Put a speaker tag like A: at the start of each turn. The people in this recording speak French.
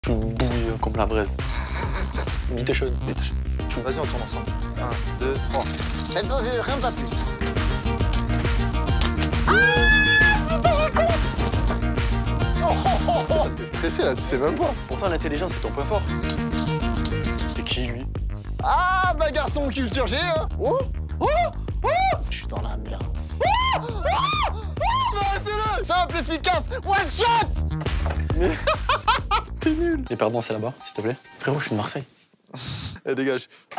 A: Tu bouilles comme la braise. Vite chaud, vite chaud.
B: Vas-y, on tourne ensemble. 1, 2, 3. Maintenant, rien ne va plus.
C: Putain, j'ai con.
B: Ça me fait stresser là, tu sais même pas.
A: Pourtant, l'intelligence, c'est ton point fort. T'es qui, lui?
B: Ah, bah garçon culture G, hein. Oh, oh, oh. Je suis dans la merde. Oh, oh, oh, mais arrêtez-le. Simple, efficace, one shot.
A: Mais... c'est nul. Les perdants, c'est là-bas, s'il te plaît. Frérot, je suis de Marseille.
B: Eh, dégage.